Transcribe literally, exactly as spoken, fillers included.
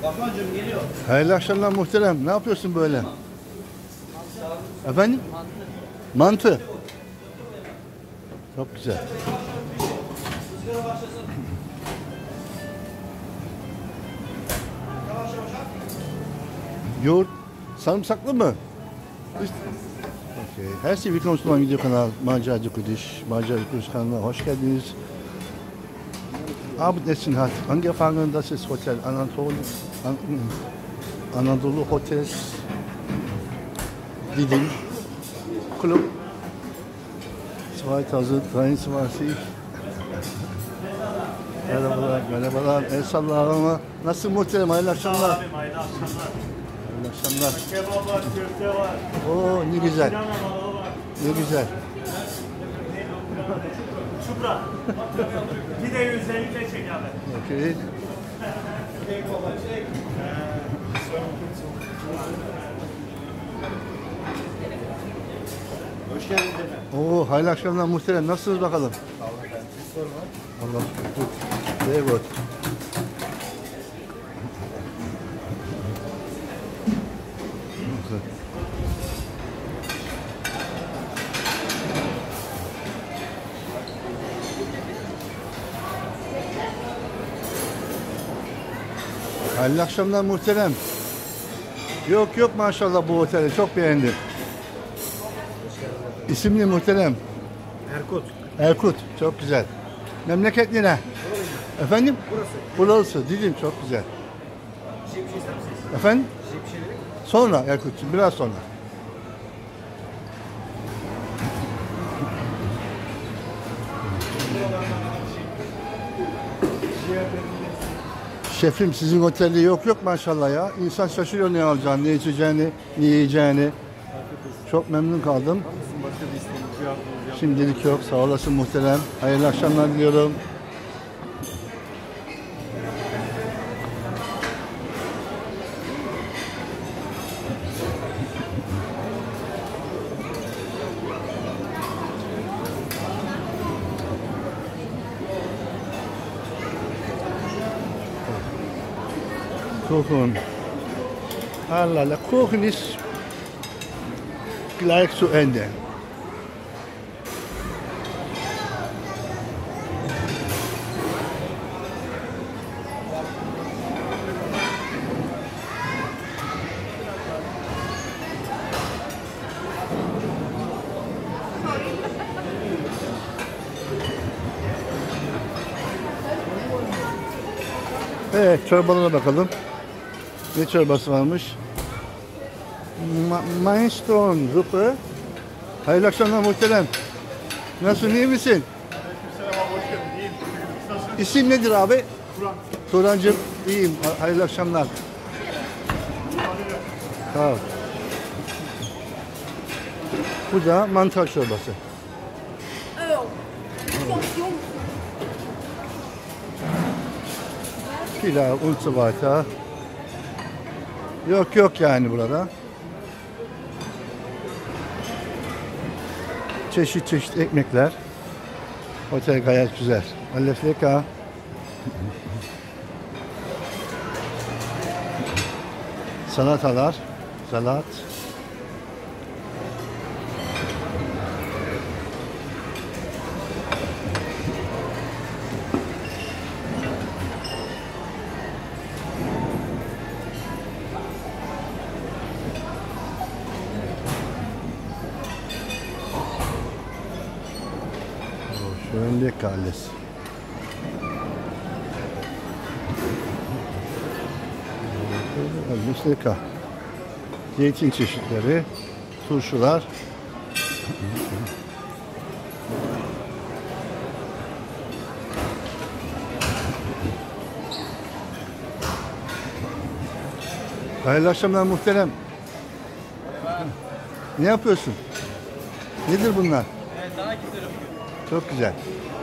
Batuhan'cığım geliyor. Hayırlı akşamlar muhterem. Ne yapıyorsun böyle? Efendim? Mantı. Mantı. Çok güzel. Yoğurt sarımsaklı mı? Okay. Her şey bir konuşulan video kanal Maceracı Kudiş. Maceracı Kudiş kanalına hoş geldiniz. Abendessen hat angefangen, das ist Hotel Anadolu, An Anadolu Hotels Didim Club iki bin yirmi iki. Merhabalar, merhabalar. El sallarına. Nasıl muhterem? Hayırlı akşamlar. Abim, hayırlı akşamlar. Hayırlı akşamlar. Kebap var, köfte var. Oo, ne güzel. Ne güzel. Çupra. Bir de özellikle çek abi. Okay. Hoş geldin efendim. Oo, hayırlı akşamlar muhterem. Nasılsınız bakalım? Allah gut. Sehr gut. Hayırlı akşamlar muhterem. Yok yok maşallah bu oteli çok beğendim. İsim ne muhterem? Erkut. Erkut. Çok güzel. Memleket ne? Efendim? Burası. Burası. Didim çok güzel. Bir şey, bir şey ister misiniz? Efendim? Size bir şey vereyim mi? Sonra Erkut'cum biraz sonra. Şefim sizin otelde yok yok maşallah ya. İnsan şaşırıyor ne alacağını, ne içeceğini, ne yiyeceğini. Çok memnun kaldım. Başka bir isteğiniz yok. Şimdilik yok. Sağ olasın muhterem. Hayırlı akşamlar diliyorum. Kuchen. Allah Allah. Kuchen ist gleich zu Ende. Evet, çorbalara bakalım. Ne çorbası varmış? Ma Maestron Suppe. Hayırlı akşamlar muhterem. Nasılsın, iyi misin? Selam abi, hoş geldin. İyiyim. Nasılsın? İsim nedir abi? Turan. Turancığım, iyiyim. Hayırlı akşamlar. Sağ ol. Bu da mantar çorbası. Pilav, un so weiter. Yok yok yani burada. Çeşit çeşit ekmekler. Otel gayet güzel. Alles lecker. Salatalar, salat. Schön lecker alles. Alles lecker. Zeytin çeşitleri, turşular. Hayırlı akşamlar muhterem. Ne yapıyorsun? Nedir bunlar? Evet, daha güzel. Çok güzel.